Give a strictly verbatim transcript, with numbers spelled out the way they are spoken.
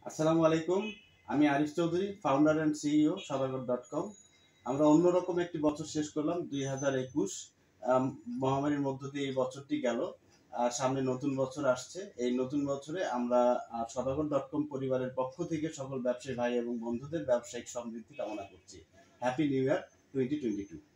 আসসালামু আলাইকুম। আমি Arif Chowdhury, founder and CEO Sadagar dot com. আমরা অন্যরকম একটি বছর শেষ করলাম দুই হাজার একুশ। মহামারীর মধ্য দিয়ে এই বছরটি গেল। আর সামনে নতুন বছর আসছে। এই নতুন বছরে আমরা সদাগর ডট কম পরিবারের পক্ষ থেকে সকল ব্যবসায়ী ভাই এবং বন্ধুদের ব্যবসায়িক সমৃদ্ধি কামনা করছি। Happy new year twenty twenty two.